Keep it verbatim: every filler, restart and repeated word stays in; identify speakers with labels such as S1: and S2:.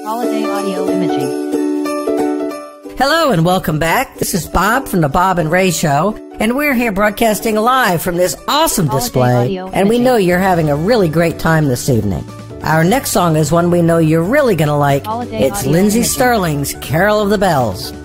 S1: Holiday Audio Imaging.
S2: Hello and welcome back. This is Bob from the Bob and Ray Show, and we're here broadcasting live from this awesome
S1: Holiday
S2: display,
S1: Audio
S2: and we
S1: Imaging.
S2: know you're having a really great time this evening. Our next song is one we know you're really going to like.
S1: Holiday
S2: It's
S1: Audio
S2: Lindsey
S1: Imaging.
S2: Sterling's Carol of the Bells.